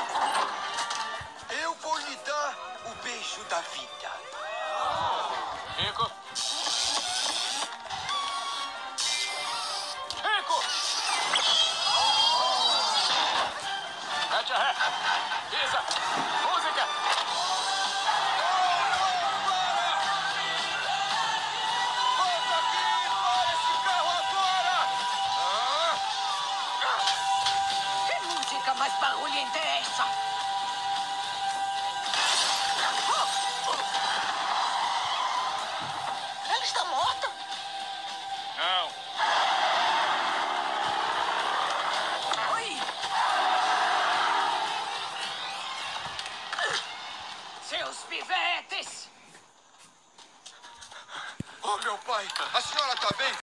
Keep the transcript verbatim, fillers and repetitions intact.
Eu vou lhe dar o beijo da vida. Rico. Rico! Mete a ré. Pisa. Música. Volta aqui! Para esse carro agora! Que música mais barulhenta é essa? Ela está morta? Não. Oi! Seus pivetes! Oh, meu pai! A senhora tá bem?